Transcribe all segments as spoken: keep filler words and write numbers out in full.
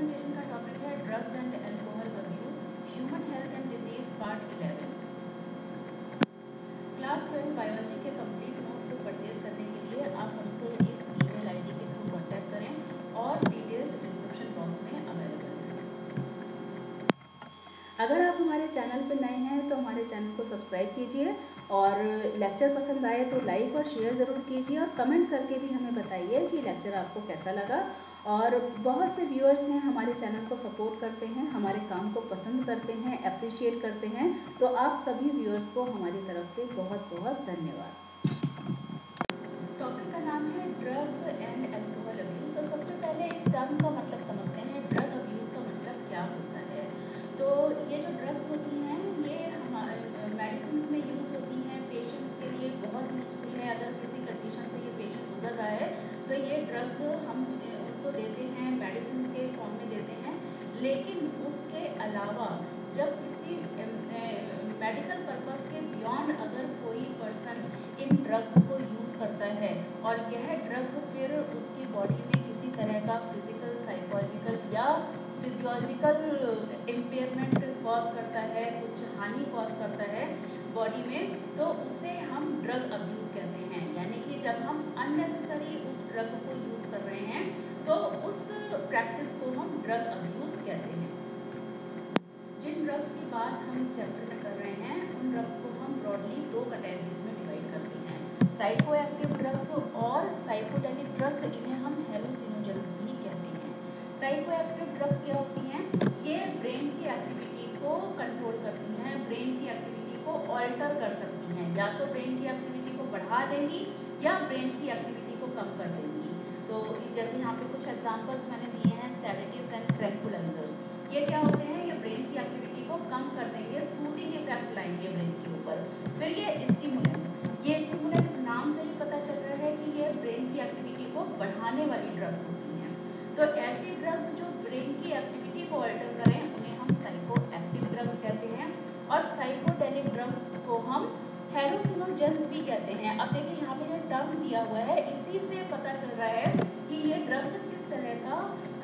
Presentation का topic है drugs and alcohol abuse, human health and disease part eleven. Class twelve biology के complete notes purchase करने के लिए आप हमसे इस ईमेल आईडी के थ्रू कांटेक्ट करें और डिटेल्स डिस्क्रिप्शन बॉक्स में अवेलेबल है। अगर आप हमारे चैनल पर नए हैं तो हमारे चैनल को सब्सक्राइब कीजिए और लेक्चर पसंद आए तो लाइक और शेयर ज़रूर कीजिए और कमेंट करके भी हमें बताइए कि लेक्चर आपको कैसा लगा। और बहुत से व्यूअर्स हैं हमारे चैनल को सपोर्ट करते हैं, हमारे काम को पसंद करते हैं, अप्रिशिएट करते हैं, तो आप सभी व्यूअर्स को हमारी तरफ से बहुत बहुत धन्यवाद। टॉपिक का नाम है ड्रग्स एंड अल्कोहल अब्यूज़। तो सबसे पहले इस टर्म का मतलब समझते हैं, ड्रग अब्यूज़ का मतलब क्या होता है। तो ये जो ड्रग्स होती हैं ये हमारे मेडिसिन में यूज़ होती हैं, पेशेंट्स के लिए बहुत यूज़फुल है। अगर किसी कंडीशन से ये पेशेंट गुजर रहा है तो ये ड्रग्स हम उनको देते हैं, मेडिसिन के फॉर्म में देते हैं। लेकिन उसके अलावा जब किसी मेडिकल पर्पस के बियॉन्ड अगर कोई पर्सन इन ड्रग्स को यूज़ करता है और यह ड्रग्स फिर उसकी बॉडी में किसी तरह का फिजिकल, साइकोलॉजिकल या फिजियोलॉजिकल इम्पेयरमेंट कॉज करता है, कुछ हानि कॉज करता है बॉडी में, तो उसे हम ड्रग अब्यूज़ कहते हैं। यानी कि जब हम अननेसेसरी उस ड्रग को यूज़ कर रहे हैं तो उस प्रैक्टिस को हम ड्रग अब्यूज़ कहते हैं। जिन ड्रग्स की बात हम इस चैप्टर में कर रहे हैं उन ड्रग्स को हम ब्रॉडली दो कैटेगरीज में डिवाइड करते हैं, साइको एक्टिव ड्रग्स और साइकोडेलिक ड्रग्स। इन्हें हम हेलुसिनोजेंस भी कहते हैं। साइको एक्टिव ड्रग्स क्या होती हैं? ये ब्रेन की एक्टिविटी को कंट्रोल करती हैं, ब्रेन की एक्टिविटी को ऑल्टर कर सकती हैं। या तो ब्रेन की एक्टिविटी को बढ़ा देंगी या ब्रेन की एक्टिविटी को कम कर देंगी। तो जैसे यहाँ पे कुछ एग्जांपल्स मैंने दिए हैं, सेडेटिव्स एंड ट्रैंक्विलाइजर्स। ये क्या होते हैं? ये ब्रेन की एक्टिविटी को कम कर देंगे, सूदिंग इफेक्ट लाएंगे ब्रेन के ऊपर। फिर ये स्टिमुलेंट्स, ये स्टिमुलेंट्स नाम से ही पता चल रहा है कि ये ब्रेन की एक्टिविटी को बढ़ाने वाली ड्रग्स होती हैं। तो ऐसी ड्रग्स जो ब्रेन की एक्टिविटी को अल्टर करें उन्हें हम साइको एक्टिव ड्रग्स कहते हैं। और साइकोडेलिक ड्रग्स को हम हेलुसिनोजेंस भी कहते हैं। अब देखिए यहाँ पे जो टर्म दिया हुआ है इसी से पता चल रहा है कि ये ड्रग्स किस तरह का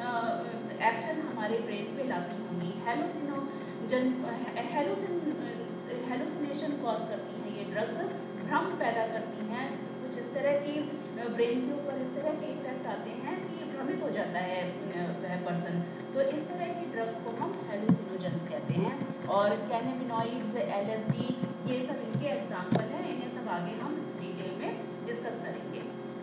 एक्शन हमारे ब्रेन पे लाती होंगी। हेलुसिनोजन हेलुसिन हेलुसिनेशन कॉज करती हैं ये ड्रग्स, भ्रम पैदा करती हैं। कुछ इस तरह की ब्रेन के ऊपर इस तरह के इफेक्ट आते हैं कि भ्रमित हो जाता है वह पर्सन। तो इस तरह की ड्रग्स को हम हेलुसिनोजेंस कहते हैं। और कैनाबिनॉइड्स, एलएसडी, ये सब इनके एग्जाम्पल हैं। इन्हें सब आगे हम डिटेल में डिस्कस करेंगे।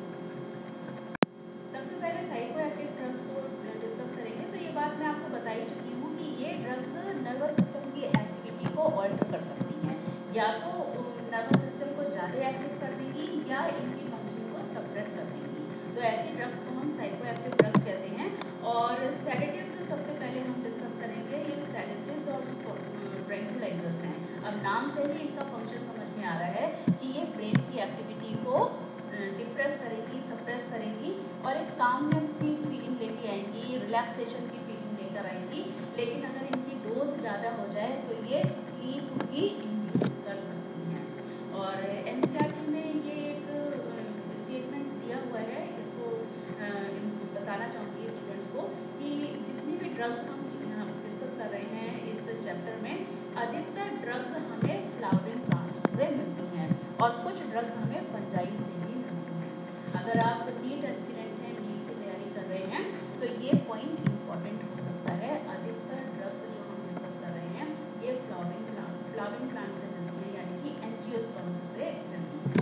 सबसे पहले साइको एक्टिव ड्रग्स को डिस्कस करेंगे। तो ये बात मैं आपको बता ही चुकी हूँ कि ये ड्रग्स नर्वस सिस्टम की एक्टिविटी को ऑल्टर कर सकती हैं। या तो नर्वस सिस्टम को ज़्यादा एक्टिव कर देंगी या इनकी फंक्शन को सप्रेस कर देंगी। तो ऐसी ड्रग्स को हम साइको एक्टिव ड्रग्स कहते हैं। और सेडेटिव्स सबसे पहले हम डिस्कस करेंगे। ये सेडेटिव्स और ट्रैंक्विलाइजर्स हैं। अब नाम से ही इनका फंक्शन समझ में आ रहा है कि ये ब्रेन की एक्टिविटी को डिप्रेस करेंगी, सप्रेस करेंगी और एक कामनेस की फीलिंग लेके आएंगी, रिलैक्सेशन की फीलिंग लेकर आएंगी। लेकिन अगर इनकी डोज ज़्यादा हो जाए तो ये स्लीप भी इंड्यूस कर सकती हैं। और एनसीईआरटी में ये एक स्टेटमेंट दिया हुआ है, इसको बताना चाहूँगी स्टूडेंट्स को कि जितनी भी ड्रग्स हम डिस्कस कर रहे हैं इस चैप्टर में, अधिकतर ड्रग्स हमें फ्लावरिंग प्लांट्स से मिलती हैं और कुछ ड्रग्स हमें फंजाई से भी मिलती हैं। अगर आप नीट एस्पिरेंट हैं, नीट की तैयारी कर रहे हैं तो ये पॉइंट इम्पॉर्टेंट हो सकता है। अधिकतर ड्रग्स जो हम डिस्कस कर रहे हैं ये फ्लावरिंग प्लांट फ्लावरिंग प्लांट से मिलती हैं, यानी कि एंजियोस्पर्म्स से मिलती हैं।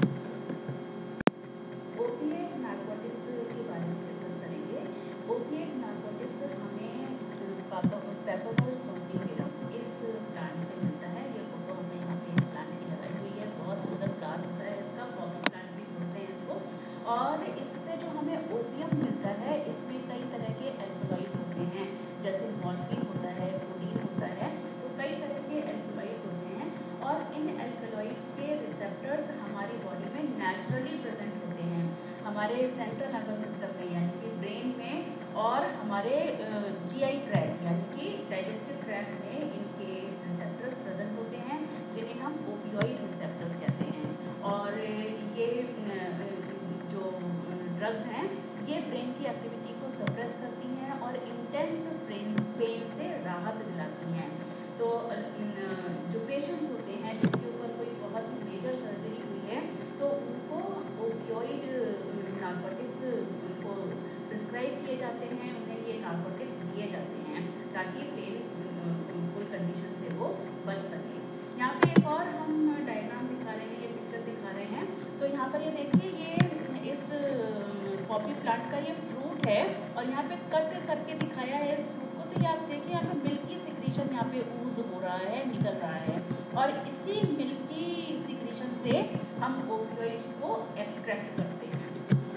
ओपिएट नार्कोटिक्स के बारे में डिस्कस करेंगे। ओपिएट नार्कोटिक्स हमें पेपरमोर सोमनिफेरम इस प्लांट से मिलता है। ये फोटो हमने यहाँ पे इस प्लांट की लगाई हुई है, बहुत सुंदर प्लांट होता है इसका, कॉमन प्लांट भी बोलते हैं इसको। और इससे जो हमें ओपियम मिलता है इसमें कई तरह के एल्कलॉइड्स होते हैं, जैसे मॉर्फिन होता है, कोडीन होता है। तो कई तरह के एल्कलॉइड्स होते हैं और इन एल्कलॉइड्स के रिसेप्टर्स हमारी बॉडी में नेचुरली प्रेजेंट होते हैं, हमारे सेंट्रल नर्वस सिस्टम में यानी कि ब्रेन में और हमारे जीआई ट्रैक्ट यानी कि डाइजेस्टिव ट्रैक्ट में इनके रिसेप्टर्स प्रेजेंट होते हैं, जिन्हें हम ओपियोइड रिसेप्टर्स कहते हैं। और ये जो ड्रग्स हैं ये ब्रेन की एक्टिविटी को सप्रेस करती हैं और इंटेंस ब्रेन ताकि फेल कोई कंडीशन से वो बच सके। यहाँ पे एक और हम डायग्राम दिखा रहे हैं, ये पिक्चर दिखा रहे हैं। तो यहाँ पर ये देखिए, ये इस पॉपी प्लांट का ये फ्रूट है और यहाँ पे कट करके दिखाया है इस फ्रूट को। तो ये आप देखिए, यहाँ पे मिल्की सिक्रीशन यहाँ पे ऊज हो रहा है, निकल रहा है और इसी मिल्की सिक्रीशन से हम ओपियोइड्स को एक्सट्रैक्ट करते हैं।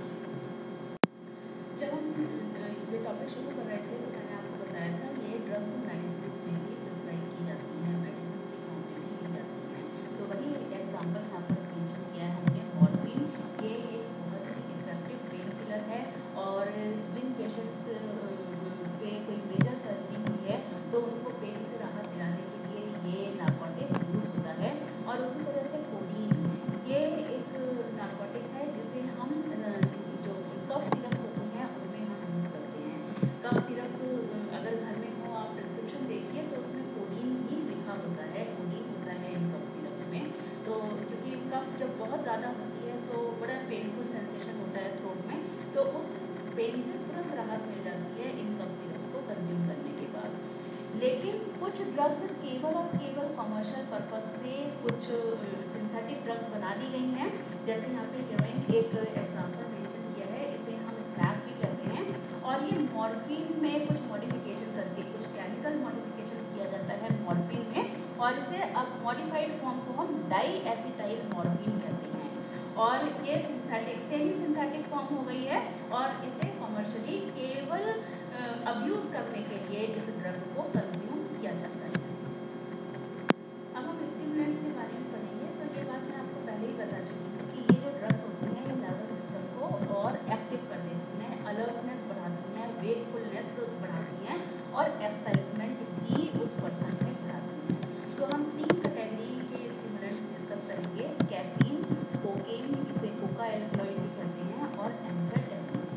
जब हम ये टॉपिक शुरू कर रहे थे तो मैंने आपको बताया था ये ड्रग्स मेडिसिन में भी प्रिस्क्राइब की जाती हैं, मेडिसिन की फॉर्म में भी ली जाती हैं। तो वही एग्जांपल यहाँ पर मेंशन किया है हमने, मॉर्फिन। ये एक बहुत ही इफेक्टिव पेन किलर है और जिन पेशेंट्स पे कोई मेजर सर्जरी हुई है तो उनको पेन से राहत दिलाने के लिए ये नार्कोटिक यूज़ होता है। और उसी तरह से कोडीन, ये एक नार्कोटिक है जिसे हम जो कफ सिरप्स होती हैं उनमें हम यूज़ करते हैं। कफ सिरप अगर घर में हो, आप प्रिस्क्रिप्शन देखिए तो उसमें कोडीन ही लिखा होता है, कोडीन होता है इन कफ सिरप्स में। तो क्योंकि कफ जब बहुत ज़्यादा होती है तो बड़ा पेनफुल सेंसेशन होता है थ्रोट में, तो उस पेन से तुरंत राहत मिल जाती है इन कफ सिरप्स को कंज्यूम करने के बाद। लेकिन कुछ ड्रग्स केवल और केवल कमर्शियल पर्पस से कुछ सिंथेटिक ड्रग्स बना दी गई हैं। जैसे यहाँ पे हेरोइन एक एग्जांपल मेंशन किया है, इसे हम स्मैक भी कहते हैं। और ये मॉर्फिन में कुछ मॉडिफिकेशन करके, कुछ केमिकल मॉडिफिकेशन किया जाता है मॉर्फिन में और इसे अब मॉडिफाइड फॉर्म को हम डाई एसिटाइल मॉर्फिन कहते हैं। और ये सिंथेटिक सेमी सिंथेटिक फॉर्म हो गई है और इसे कमर्शियली केवल अब्यूज़ करने के लिए इस ड्रग को कंज्यूम किया जाता है। अब हम स्टिमुलेंट्स के बारे में पढ़ेंगे। तो ये बात मैं आपको पहले ही बता चुकी हूँ कि ये जो ड्रग्स होती हैं ये नर्वस सिस्टम को और एक्टिव कर देती हैं, अलर्टनेस बढ़ाती हैं, वेकफुलनेस बढ़ाती हैं और एक्साइटमेंट भी उस पर्सन में बढ़ाती हैं। तो हम तीन कैटेगरी के स्टिमुलेंट्स डिस्कस करेंगे, कैफीन, कोकेन, इसे कोका एल्कलॉइड भी कहते हैं, और एम्फेटामिन्स।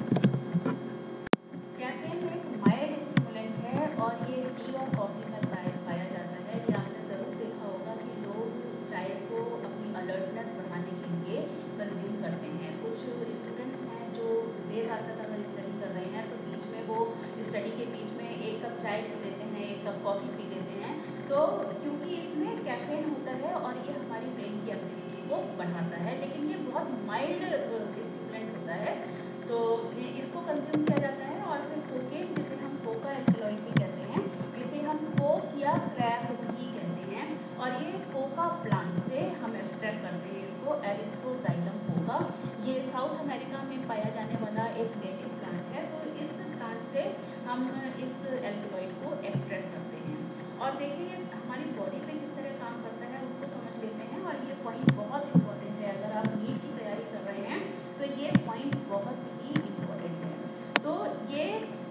कैफीन एक माइल्ड स्टिमुलेंट है और ये टी और कॉफ़ी में पाया पाया जाता है। ये आपने ज़रूर देखा होगा कि लोग चाय को अपनी अलर्टनेस बढ़ाने के लिए कंज्यूम करते हैं। कुछ स्टूडेंट्स हैं जो देर रात तक अगर स्टडी कर रहे हैं तो बीच में वो स्टडी के बीच में एक कप चाय पी लेते हैं, एक कप कॉफ़ी पी लेते हैं। तो क्योंकि इसमें कैफीन होता है और ये हमारी ब्रेन की एक्टिविटी को बढ़ाता है, लेकिन ये बहुत माइल्ड स्टिमुलेंट होता है, तो इसको कंज्यूम किया जाता है। और फिर कोकेन, जिसे हम कोका एल्कलॉइड भी कहते हैं, इसे हम कोक या क्रैक भी कहते हैं और ये कोका प्लांट से हम एक्सट्रैक्ट करते हैं इसको, एरिथ्रोजाइलम कोका। ये साउथ अमेरिका में पाया जाने वाला एक नेटिव प्लांट है। तो इस प्लांट से हम इस एल्कलॉइड को एक्सट्रैक्ट करते हैं। और देखिए ये हमारी बॉडी पे किस तरह काम करता है उसको समझ लेते हैं। और ये पॉइंट बहुत इम्पोर्टेंट है, अगर आप नीट की तैयारी कर रहे हैं तो ये पॉइंट बहुत ही इम्पोर्टेंट है। तो ये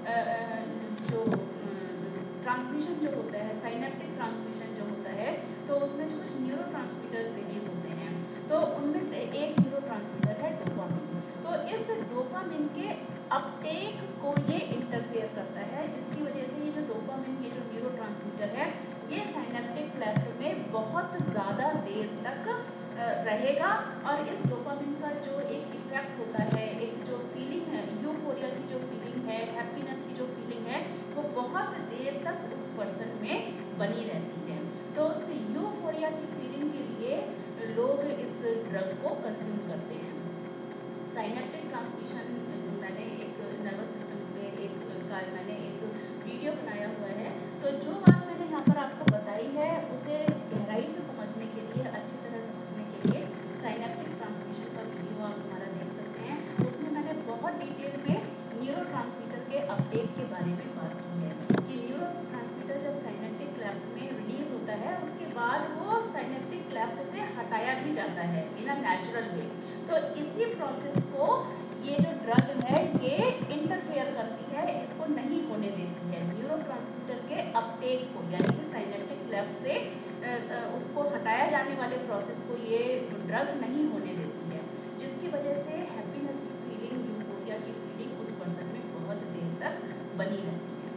जो ट्रांसमिशन जो होता है, साइनेप्टिक ट्रांसमिशन जो होता है, तो उसमें कुछ न्यूरोट्रांसमीटर्स रिलीज होते हैं। तो उनमें से एक न्यूरोट्रांसमीटर है डोपामिन। तो इस डोपामिन के अपटेक को ये इंटरफेयर करता है, जिसकी वजह से ये जो डोपामिन, ये जो न्यूरोट्रांसमीटर है, ये साइनेप्टिक क्लेफ्ट में बहुत ज़्यादा देर तक रहेगा। और इस डोपामिन का जो एक इफेक्ट होता है, एक जो फीलिंग है, यूफोरिया की जो फीलिंग है, हैप्पीनेस की जो फीलिंग है, वो बहुत देर तक उस पर्सन में बनी रहती है। तो उस यूफोरिया की फीलिंग के लिए लोग इस ड्रग को कंज्यूम करते हैं। साइनेप्टिक ट्रांसमिशन, मैंने एक नर्वस सिस्टम पे एक का मैंने एक वीडियो बनाया हुआ है। तो जो बात मैंने यहाँ पर आपको बताई है उसे गहराई से समझने के लिए, अच्छी तरह समझने के लिए साइनेप्टिक ट्रांसमिशन का वीडियो आप हमारा देख सकते हैं। उसमें मैंने बहुत डिटेल में न्यूरोट्रांसमीटर के अपटेक के बारे में बात की है कि न्यूरोट्रांसमीटर जब साइनेप्टिक क्लेफ्ट में रिलीज होता है उसके बाद वो साइनेप्टिक क्लेफ्ट से हटाया भी जाता है इन अ नेचुरल वे। तो इसी प्रोसेस को ये जो ड्रग है ये इंटरफेयर करती है, इसको नहीं होने देती है। न्यूरोट्रांसमीटर के अपटेक को, यानी कि साइनेप्टिक क्लेफ्ट से उसको हटाया जाने वाले प्रोसेस को ये ड्रग नहीं होने देती है, जिसकी वजह से हैप्पीनेस की फीलिंग, यूफोरिया की फीलिंग उस पर्सन में बहुत देर तक बनी रहती है।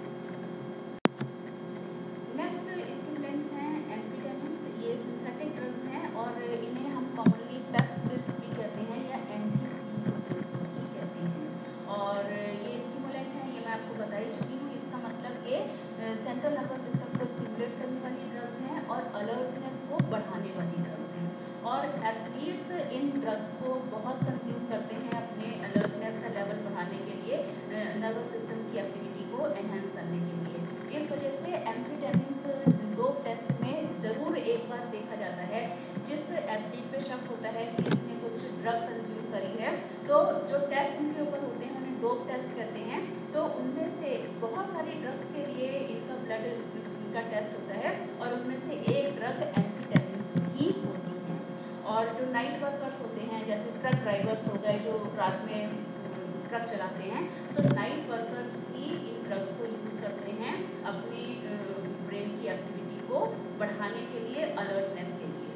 नेक्स्ट स्टिमुलेंट्स हैं एम्फेटामिन्स। ये सिंथेटिक ड्रग्स हैं और इन्हें हम कॉमनली पेप पिल्स भी कहते हैं या एंटी स्लीप पिल्स भी कहते हैं। और ये स्टिमुलेंट हैं, ये मैं आपको बता ही चुकी हूँ। इसका मतलब कि सेंट्रल नर्वस सिस्टम को स्टिमुलेट करने वाली ड्रग्स हैं और अलर्टनेस को बढ़ाने वाली ड्रग्स हैं। और एथलीट्स इन ड्रग्स को बहुत कंज्यूम करते हैं अपने अलर्टनेस का लेवल बढ़ाने के लिए, नर्वस सिस्टम की एक्टिविटी को एनहेंस करने के लिए। इस वजह से एम्फेटामिन्स डोप टेस्ट में ज़रूर एक बार देखा जाता है। जिस एथलीट पे शक होता है कि इसने कुछ ड्रग कंज्यूम करी है, तो जो टेस्ट इनके ऊपर होते हैं उन्हें डोप टेस्ट कहते हैं। तो उनमें से बहुत सारी ड्रग्स के लिए इनका ब्लड का टेस्ट होता है और उनमें से एक ड्रग एम्फेटामिन्स ही होती है। और जो नाइट वर्कर्स होते हैं, जैसे ट्रक ड्राइवर्स हो गए जो रात में ट्रक चलाते हैं, तो नाइट वर्कर्स भी इन ड्रग्स को यूज़ करते हैं अपनी ब्रेन की एक्टिविटी को बढ़ाने के लिए, अलर्टनेस के लिए।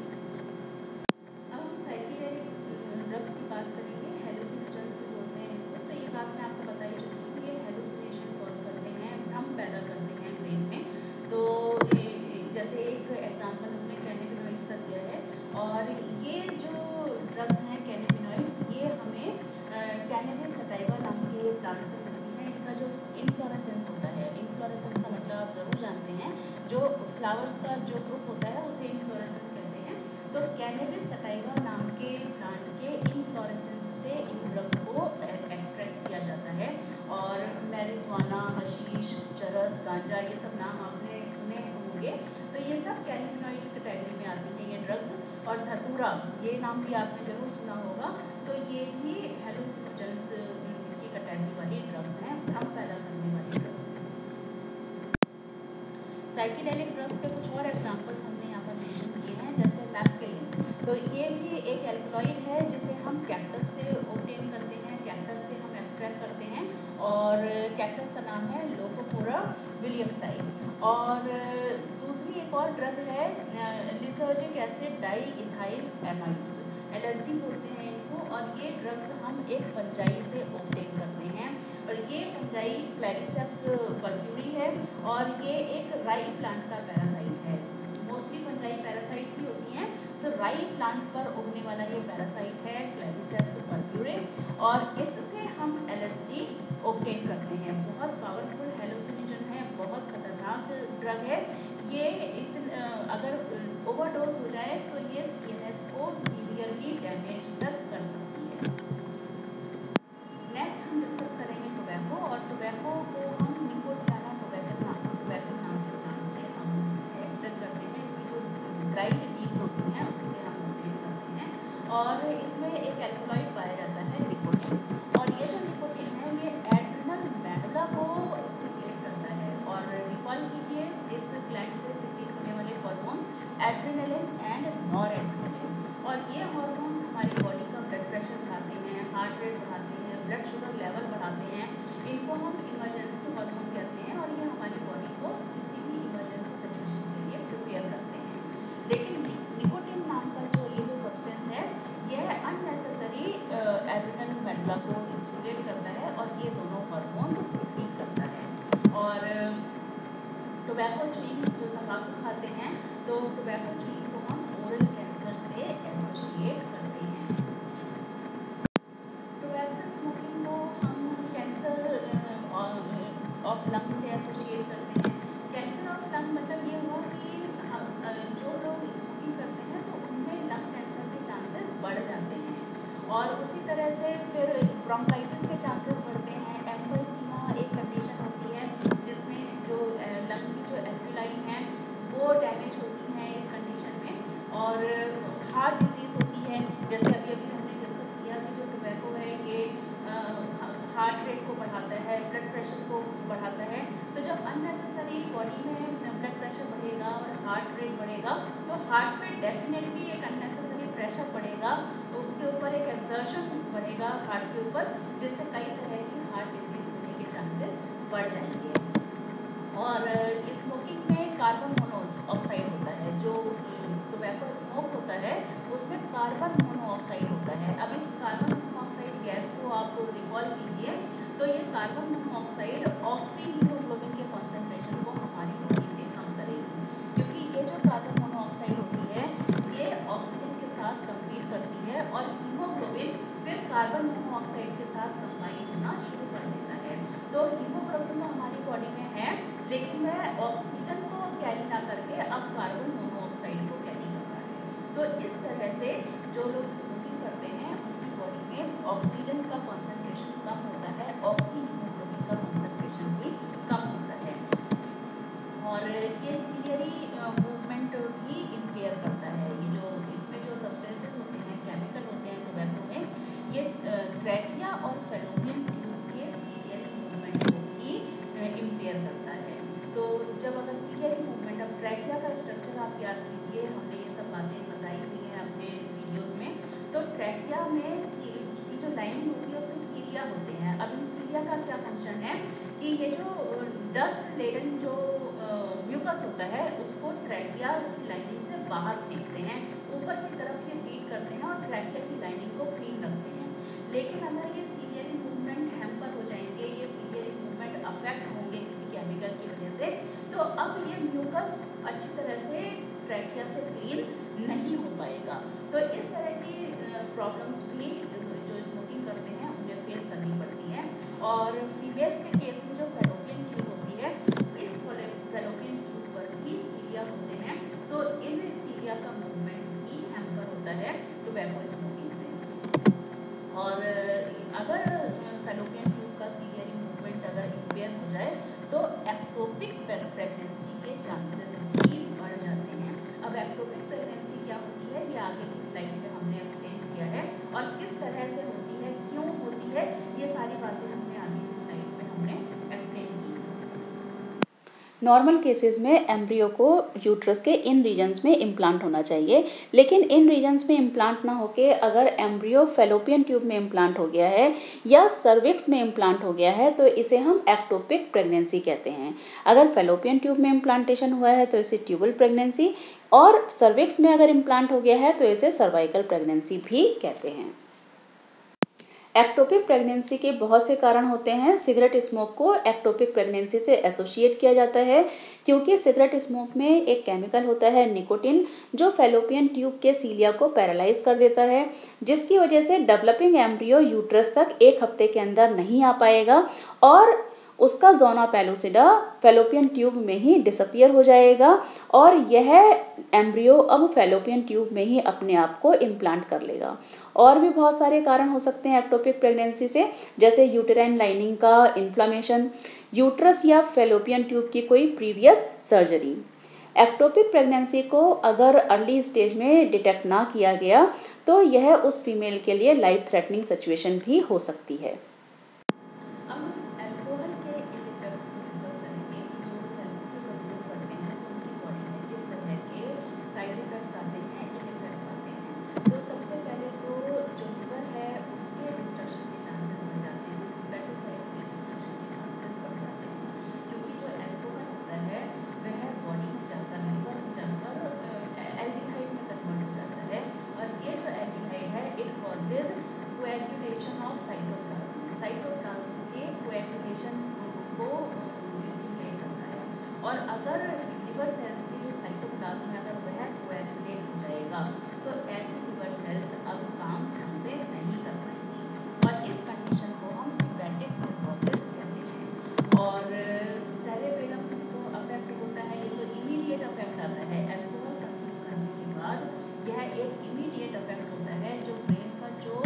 अब हम साइकिडेलिक ड्रग्स की बात करेंगे, हेलुसिनोजेंस भी बोलते हैं इनको। तो ये बात मैं आपको बता ही चुकी हूँ, ये हेलुसिनेशन कॉज करते हैं, भ्रम पैदा करते हैं ब्रेन में। तो जैसे एक एग्जांपल हमने कैनाबिनॉइड्स का दिया है, और ये जो ड्रग्स हैं कैनाबिनॉइड्स, ये हमें कैनबिस सटाइवा नाम के प्लांट से मिलती है। इनका जो इनफ्लोरेसेंस होता है, इनफ्लोरेसेंस का मतलब आप ज़रूर जानते हैं, जो फ्लावर्स का जो ग्रुप होता है उसे इनफ्लोरेसेंस कहते हैं। तो कैनबिस सटाइवा नाम के प्लांट के इनफ्लोरेसेंस से इन ड्रग्स को एक्सट्रैक्ट किया जाता है। और मैरिजुआना, हशीश, चरस, गांजा, ये सब नाम आपने सुने होंगे। तो ये सब कैनाबिनॉइड्स कैटेगरी में आती हैं ये ड्रग्स। और धतूरा, ये नाम भी आपने ज़रूर सुना होगा। तो ये भी हेलुसिनोजेंस की कैटेगरी वाली ड्रग्स हैं, भ्रम पैदा करने वाली ड्रग्स हैं। साइकिडेलिक ड्रग्स के कुछ और एग्जांपल्स हमने यहाँ पर मेंशन किए हैं, जैसे मैस्केलिन। तो ये भी एक एल्कलॉइड है जिसे हम कैक्टस से ऑब्टेन करते हैं, कैक्टस से हम एक्सट्रैक्ट करते हैं। और कैक्टस का नाम है लोकोफोरा विलियम्साई। और दूसरी एक और ड्रग है lysergic acid diethyl amides, L S D बोलते हैं इनको। और ये ड्रग्स हम एक फंजाई से ऑब्टेन करते हैं, और ये फंजाई क्लैरिसेप्स पर्क्यूरी है, और ये एक राई प्लांट का पैरासाइट है। मोस्टली फंजाई पैरासाइट्स ही होती हैं, तो राई प्लांट पर उगने वाला ये पैरासाइट है क्लैरिसेप्स पर्क्यूरी, और इससे हम एल एस डी ऑब्टेन करते हैं। बहुत पावरफुल हेलुसिनोजन है, बहुत खतरनाक ड्रग है ये। इतन अगर ओवरडोज हो जाए तो ये सी एन एस को सीवियरली डैमेज तक कर सकती है। नेक्स्ट हम डिस्कस करेंगे टोबैको, और टोबैको को हम निकोटियाना टोबैको नाम टोबैको नाम के नाम से हम एक्सट्रैक्ट करते हैं। इसकी जो ड्राई लीव्स होती हैं उससे हम ऑब्टेन करते हैं, और इसमें एक एल्कलॉइड पाया जाता है निकोटिन। और ये जो निकोटिन है ये एड्रिनल मेडुला को स्टिमुलेट करता है। और रिकॉल कीजिए इस ग्लैंड से सिक्रीट होने वाले हार्मोन्स एड्रेनालिन एंड नॉरएड्रेनालिन। और ये हार्मोन्स हमारी बॉडी का ब्लड प्रेशर बढ़ाते हैं, हार्ट रेट बढ़ाते हैं, ब्लड शुगर लेवल बढ़ाते हैं। इनको हम इमरजेंसी हार्मोन कहते हैं, और ये हमारी बॉडी को किसी भी इमरजेंसी सिचुएशन के लिए प्रिपेयर करते हैं। लेकिन निकोटिन नाम का जो ये जो सब्सटेंस है, यह अननेसेसरी एड्रेनल मेडुला को स्टिमुलेट करता है, और ये दोनों हार्मोन्स सिक्रीट करता है। और टोबैको च्यूइंग, जो तंबाकू खाते हैं, तो टोबैको च्यूइंग को हम ओरल कैंसर से एसोसिएट करते हैं। टोबैको स्मोकिंग को हम कैंसर ऑफ लंग से एसोसिएट करते हैं। कैंसर ऑफ लंग मतलब ये हुआ कि हम जो लोग स्मोकिंग करते हैं तो उनमें लंग कैंसर के चांसेस बढ़ जाते हैं। और उसी तरह से फिर ब्रोंकाइटिस के चांसेस बढ़ते हैं। एम्फीसीमा एक कंडीशन होती है जिसमें जो लंग की जो एल्वियोलाई हैं वो डैमेज होती हैं इस कंडीशन में। और हार्ट डिजीज़ होती है, जैसे अभी अभी हमने डिस्कस किया कि जो टोबैको है ये हार्ट रेट को बढ़ाता है, ब्लड प्रेशर को बढ़ाता है। तो जब अननेसेसरी बॉडी में ब्लड प्रेशर बढ़ेगा और हार्ट रेट बढ़ेगा, तो हार्ट पे डेफिनेटली एक अननेसेसरी प्रेशर पड़ेगा, तो उसके ऊपर एक एक्सर्शन बढ़ेगा हार्ट के ऊपर, जिससे कई तरह की हार्ट डिजीज़ होने के चांसेस बढ़ जाएंगे। और स्मोकिंग में कार्बन मोनोऑक्साइड होता है, जो टोबैको स्मोक होता है उसमें कार्बन मोनोऑक्साइड होता है। अब इस कार्बन मोनोऑक्साइड गैस को आप रिकॉल कीजिए, तो ये कार्बन मोनोऑक्साइड ऑक्सी हीमोग्लोबिन के कॉन्सेंट्रेशन को हमारी बॉडी में कम करेगी, क्योंकि ये जो कार्बन मोनोऑक्साइड होती है ये ऑक्सीजन के साथ कंपीट करती है, और हीमोग्लोबिन फिर कार्बन मोनोऑक्साइड के साथ कंबाइन वह ऑक्सीजन को कैरी ना करके अब कार्बन मोनोऑक्साइड को कैरी कर रहा है। तो इस तरह से जो लोग स्मोकिंग करते हैं उनकी बॉडी में ऑक्सीजन का कॉन्सेंट्रेशन कम होता है, ऑक्सी हीमोग्लोबिन का कॉन्सेंट्रेशन भी कम होता है और ये सीलियरी मूवमेंट भी इम्पेयर करता है। ये जो इसमें जो सब्सटेंसेस होते हैं, केमिकल होते हैं टोबैको में, ये ट्रैकिया और फैलोपियन ट्यूब के सीलियरी मूवमेंट को भी इम्पेयर करता है। तो जब अगर सीलियरी मूवमेंट, अब ट्रैकिया का स्ट्रक्चर आप याद कीजिए, हमने ये सब बातें बताई हुई हैं अपने वीडियोस में। तो ट्रैकिया में की जो लाइनिंग होती है उसमें सीलिया होते हैं। अब इन सीलिया का क्या फंक्शन है कि ये जो डस्ट लेडन जो म्यूकस होता है उसको ट्रैकिया की लाइनिंग से बाहर फेंकते हैं, ऊपर की तरफ ये फीड करते हैं और ट्रैकिया की लाइनिंग को क्लीन रखते हैं। लेकिन अगर ये सीलियरी मूवमेंट हैम्पर हो जाएंगे, ये सीलियरी मूवमेंट अफेक्ट होंगे किसी केमिकल की वजह से, तो अब ये म्यूकस अच्छी तरह से ट्रैकिया से क्लीन नहीं हो पाएगा। तो इस तरह की प्रॉब्लम्स भी जो स्मोकिंग करते हैं उन्हें फेस करनी पड़ती हैं। और फीमेल्स के केस में जो फैलोपियन ट्यूब होती है, इस फैलोपियन ट्यूब पर भी सीलिया होते हैं, तो इन सीलिया का मूवमेंट भी हैम्पर होता है टोबैको स्मोकिंग से। और अगर फैलोपियन ट्यूब का सीलियरी मूवमेंट अगर इम्पेयर हो जाए तो एक्टोपिक प्रेगनेंसी के चांसेस भी बढ़ जाते हैं। अब एक्टोपिक प्रेगनेंसी क्या होती है, ये आगे की स्लाइड में हमने एक्सप्लेन किया है और किस तरह से होती है, क्यों होती है, ये सारी बातें हमने आगे की स्लाइड में हमने एक्सप्लेन की। नॉर्मल केसेस में एम्ब्रियो को यूट्रस के इन रीजन्स में इम्प्लांट होना चाहिए, लेकिन इन रीजन्स में इम्प्लांट ना होके अगर एम्ब्रियो फैलोपियन ट्यूब में इम्प्लांट हो गया है या सर्विक्स में इम्प्लांट हो गया है तो इसे हम एक्टोपिक प्रेगनेंसी कहते हैं। अगर फैलोपियन ट्यूब में इम्प्लांटेशन हुआ है तो इसे ट्यूबल प्रेगनेंसी, और सर्विक्स में अगर इम्प्लांट हो गया है तो इसे सर्वाइकल प्रेगनेंसी भी कहते हैं। एक्टोपिक प्रेगनेंसी के बहुत से कारण होते हैं। सिगरेट स्मोक को एक्टोपिक प्रेगनेंसी से एसोसिएट किया जाता है क्योंकि सिगरेट स्मोक में एक केमिकल होता है निकोटिन, जो फैलोपियन ट्यूब के सीलिया को पैरालाइज कर देता है, जिसकी वजह से डेवलपिंग एम्ब्रियो यूट्रस तक एक हफ्ते के अंदर नहीं आ पाएगा और उसका जोना पेलुसिडा फैलोपियन ट्यूब में ही डिसअपियर हो जाएगा और यह एम्ब्रियो अब फैलोपियन ट्यूब में ही अपने आप को इम्प्लांट कर लेगा। और भी बहुत सारे कारण हो सकते हैं एक्टोपिक प्रेगनेंसी से, जैसे यूटेराइन लाइनिंग का इन्फ्लामेशन, यूट्रस या फैलोपियन ट्यूब की कोई प्रीवियस सर्जरी। एक्टोपिक प्रेगनेंसी को अगर अर्ली स्टेज में डिटेक्ट ना किया गया तो यह उस फीमेल के लिए लाइफ थ्रेटनिंग सिचुएशन भी हो सकती है। और अगर लिवर सेल्स की जो साइटोप्लाज्म है अगर वह कोएगुलेट हो जाएगा तो ऐसी लिवर सेल्स अब काम ढंग से नहीं कर पाएंगी और इस कंडीशन को हम हेपेटिक सिरोसिस कहते हैं। और सेरेबेलम को अफेक्ट होता है, ये तो इमीडिएट अफेक्ट आता है। अल्कोहल कंज्यूम करने के बाद यह एक इमीडिएट अफेक्ट होता है। जो ब्रेन का जो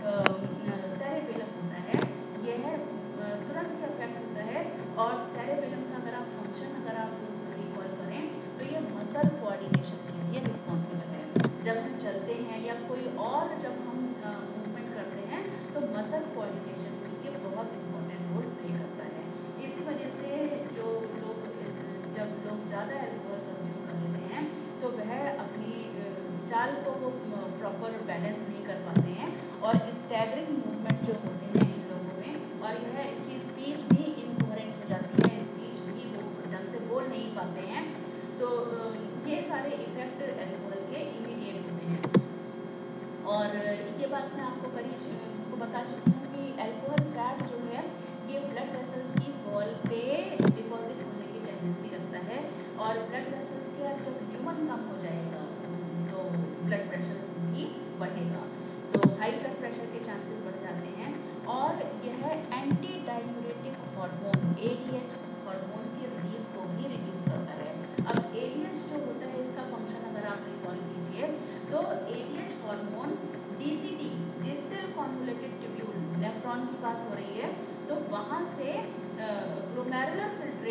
सेरेबेलम होता है यह तुरंत ही अफेक्ट होता है और सेरेबेलम का अगर आप फंक्शन अगर आप रिकॉल करें तो ये मसल कोऑर्डिनेशन के लिए रिस्पॉन्सिबल है। जब हम चलते हैं या कोई और जब हम मूवमेंट करते हैं तो मसल कोऑर्डिनेशन के लिए बहुत इम्पोर्टेंट रोल प्ले करता है। इसी वजह से जो लोग जब लोग ज़्यादा अल्कोहल कंज्यूम कर लेते हैं तो वह अपनी चाल को वो प्रॉपर बैलेंस नहीं कर पाते हैं और स्टैगरिंग मूवमेंट जो होते हैं इन लोगों में, और यह इनकी स्पीच भी इनकोहेरेंट हो जाती है, स्पीच भी वो ढंग से बोल नहीं पाते हैं। तो ये सारे इफेक्ट अल्कोहल के इमीडिएट होते हैं। और ये बात मैं आपको करी इसको बता चुकी हूँ कि अल्कोहल फैट जो है ये ब्लड वेसल्स की वॉल पे डिपॉजिट होने की टेंडेंसी रखता है और ब्लड वेसल्स के जब ह्यूमन कम हो जाएगा तो ब्लड प्रेशर भी बढ़ेगा, तो हाई ब्लड प्रेशर के चांसेस बढ़ जाते हैं। और यह anti diuretic hormone A D H hormone की रिलीज को भी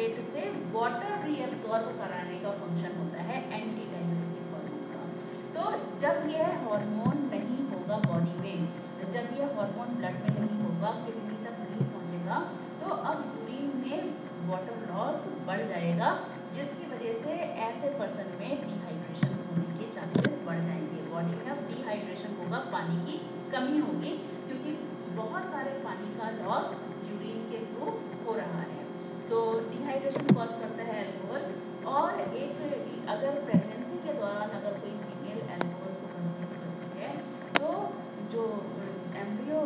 प्लेट से वाटर रीअब्सॉर्ब कराने का फंक्शन होता है एंटी डाययूरेटिक हार्मोन का। तो जब यह हार्मोन नहीं होगा बॉडी में, जब यह हार्मोन ब्लड में नहीं होगा, किडनी तक नहीं पहुंचेगा, तो अब यूरिन में वाटर लॉस बढ़ जाएगा, जिसकी वजह से ऐसे पर्सन में डिहाइड्रेशन होने के चांसेस बढ़ जाएंगे। बॉडी में अब डिहाइड्रेशन होगा, पानी की कमी होगी, क्योंकि बहुत सारे पानी का लॉस यूरिन के थ्रू हो रहा है। तो डिहाइड्रेशन कॉज करता है अल्कोहल। और एक अगर प्रेगनेंसी के दौरान अगर कोई फीमेल अल्कोहल को कंज्यूम करती है, तो जो एम्ब्रियो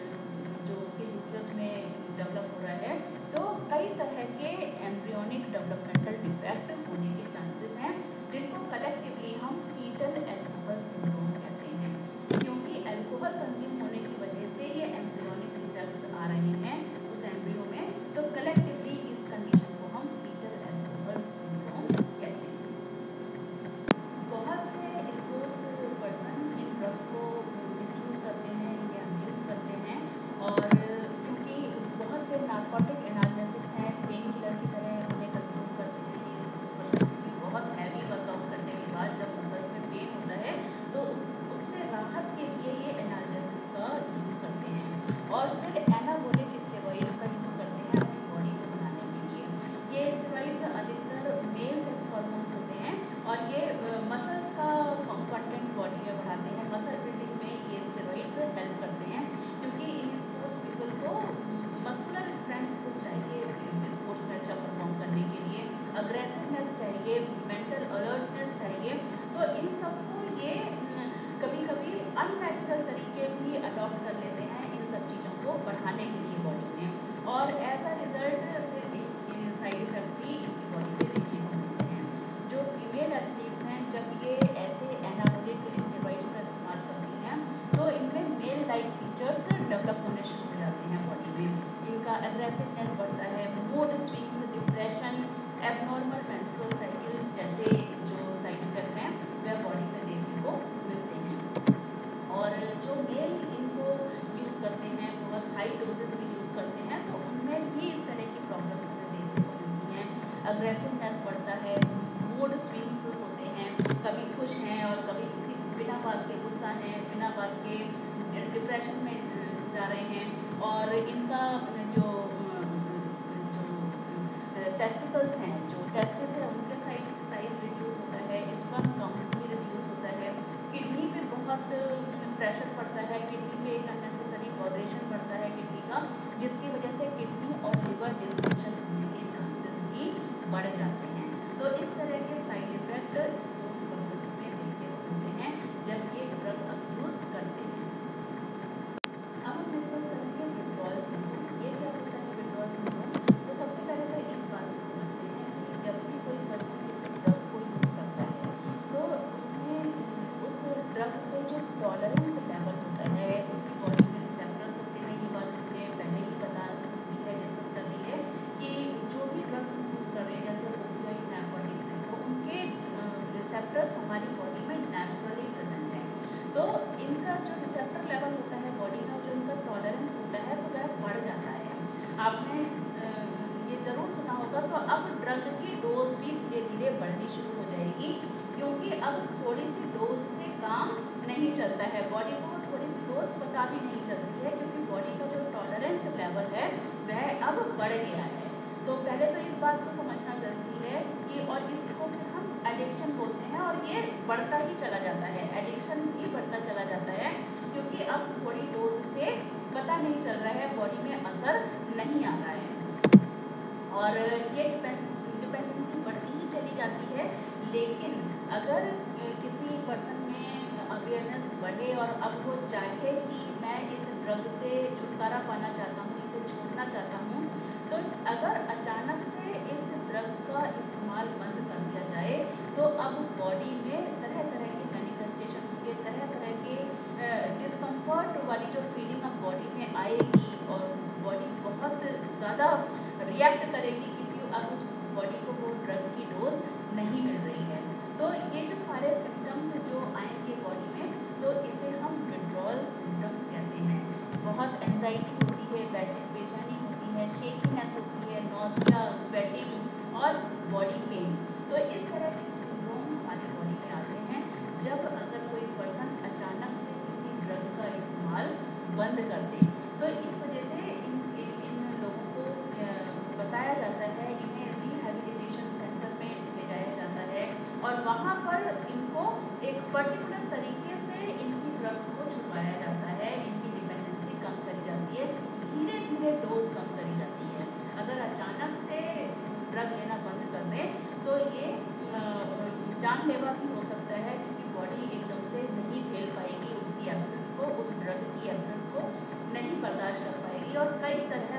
जो उसके यूट्रस में डेवलप हो रहा है, तो कई तरह के एम्ब्रियोनिक डेवलपमेंटल डिफेक्ट होने के चांसेस हैं, जिनको कलेक्टिवली हम फीटल अल्कोहल सिंड्रोम कहते हैं। क्योंकि अल्कोहल कंज्यूम होने की वजह से ये एम्ब्रियोनिक डिफेक्ट्स आ रहे हैं उस एम्ब्रियो में, तो कलेक्टिवली इस कंडीशन को हम फीटल अल्कोहल सिंड्रोम कहते हैं। बहुत से स्पोर्ट्स पर्सन इन ड्रग्स को मिसयूज करते हैं या अब्यूज़ करते हैं, और क्योंकि बहुत से नार्कोटिक एनाल्जेसिक्स हैं, पेन किलर की तरह उन्हें कंज्यूम करते हैं ये स्पोर्ट्स पर्सन, क्योंकि बहुत हैवी वर्कआउट करने के बाद जब मसल्स में पेन होता है, तो उस उससे राहत के लिए ये एनाल्जेसिक्स का यूज़ करते हैं। और फिर एनाबोलिक स्टेरॉइड्स का यूज़ करते हैं अपनी बॉडी को बनाने के लिए। ये स्टेरॉइड्स अधिकतर मेल सेक्स हार्मोन्स होते हैं, और ये मसल्स का कंटेंट बॉडी में बढ़ाते हैं। मसल बिल्डिंग में ये स्टेरॉइड्स हेल्प करते हैं, क्योंकि इन स्पोर्ट्स पीपल को मस्कुलर स्ट्रेंथ खूब चाहिए स्पोर्ट्स में अच्छा परफॉर्म करने के लिए, अग्रेसिवनेस चाहिए, मेंटल अलर्टनेस चाहिए। तो इन सबको ये कभी कभी अननेचुरल तरीके भी अडॉप्ट कर लेते हैं इन सब चीज़ों को बढ़ाने के लिए बॉडी में, और एज अ रिजल्ट फिर साइड इफेक्ट भी इनकी बॉडी में देखने को मिलते हैं। जो फीमेल एथलीट्स हैं, जब ये ऐसे एनाबोलिक स्टेरॉइड्स का इस्तेमाल करती हैं, तो इनमें मेल लाइक फीचर्स डेवलप होने शुरू हो जाते हैं बॉडी में। इनका एग्रेसिवनेस बढ़ता है, mood swings, depression, abnormal menstrual cycle जैसे जो साइड इफेक्ट हैं वह बॉडी में देखने को मिलते हैं। और जो मेल इनको यूज़ करते हैं, बहुत हाई डोजेस में यूज़ करते हैं, तो उनमें भी इस तरह की प्रॉब्लम्स हमें देखने को मिलती हैं। अग्रेसिवनेस बढ़ता है, मूड स्विंग्स होते हैं, कभी खुश हैं और कभी किसी बिना बात के गुस्सा हैं, बिना बात के डिप्रेशन में जा रहे हैं। और इनका जो जो टेस्टिकल्स हैं, जो टेस्टिस है, उनके साइज साइज रिड्यूस होता है, स्पर्म काउंट भी रिड्यूस होता है, किडनी पे बहुत प्रेशर पड़ता है, किडनी में एक अननेसेसरी बॉडरेशन बढ़ता है किडनी का, जिसकी वजह से किडनी और लिवर डिस्फंक्शन होने के चांसेस भी बढ़ जाते हैं। तो इस तरह के साइड इफेक्ट स्पोर्ट्स पर्सन्स में देखने को मिलते हैं जब ये ड्रग अब्यूज़ करते हैं। अब हम डिस्कस करेंगे विड्रॉल सिंड्रोम। ये क्या होता है विड्रॉल सिंड्रोम? तो सबसे पहले तो इस बात को समझते हैं कि जब भी कोई पर्सन किसी ड्रग को यूज़ करता है, तो उसमें उस ड्रग पे जो टॉलरेंस लेवल होता है, उसकी बॉडी में रिसेप्टर्स होते हैं। ये बात हमने पहले ही बता दी है, डिस्कस कर ली है कि जो भी ड्रग्स हम यूज़ कर रहे हैं, जैसे ओपियोइड नार्कोटिक्स हैं, तो उनके रिसेप्टर्स हमारी बॉडी में नेचुरली प्रेजेंट हैं। तो इनका जो रिसेप्टर लेवल होता है बॉडी का, जो इनका टॉलरेंस होता है, तो वह बढ़ जाता है। आपने ये ज़रूर सुना होगा। तो अब ड्रग की डोज भी धीरे धीरे बढ़नी शुरू हो जाएगी, क्योंकि अब थोड़ी सी डोज से काम नहीं चलता है, बॉडी को थोड़ी सी डोज पता भी नहीं चलती है, क्योंकि बॉडी का जो टॉलरेंस लेवल है वह अब बढ़ गया है। तो पहले तो इस बात को समझना ज़रूरी है कि, और इसी को फिर हम एडिक्शन बोलते हैं, और ये बढ़ता ही चला जाता है, एडिक्शन भी बढ़ता चला जाता है, क्योंकि अब थोड़ी डोज से पता नहीं चल रहा है, बॉडी में असर नहीं आ रहा है, और ये डिपेंडेंसी बढ़ती ही चली जाती है। लेकिन अगर किसी पर्सन में अवेयरनेस बढ़े और अब वो चाहे कि मैं इस ड्रग से छुटकारा पाना चाहता हूँ, इसे छोड़ना चाहता हूँ, तो अगर अचानक से इस ड्रग का इस्तेमाल बंद कर दिया जाए, तो अब बॉडी में तरह तरह के मैनिफेस्टेशन होंगे, तरह तरह के डिस्कम्फर्ट वाली जो फीलिंग अब बॉडी में आएगी, और बॉडी बहुत ज़्यादा रिएक्ट करेगी, क्योंकि अब उस बॉडी को वो ड्रग की डोज नहीं मिल रही है। तो ये जो सारे सिम्टम्स जो आएंगे बॉडी में, तो इसे हम विड्रॉल सिम्टम्स कहते हैं। बहुत एंजाइटी होती है, बेचैनी होती है, शेकीनेस होती है, नॉज़िया और वहाँ पर इनको एक पर्टिकुलर तरीके से इनकी ड्रग को छुपाया जाता है, इनकी डिपेंडेंसी कम करी जाती है, धीरे धीरे डोज कम करी जाती है। अगर अचानक से ड्रग लेना बंद कर दें तो ये जानलेवा भी हो सकता है, क्योंकि बॉडी एकदम से नहीं झेल पाएगी उसकी एब्सेंस को, उस ड्रग की एब्सेंस को नहीं बर्दाश्त कर पाएगी और कई तरह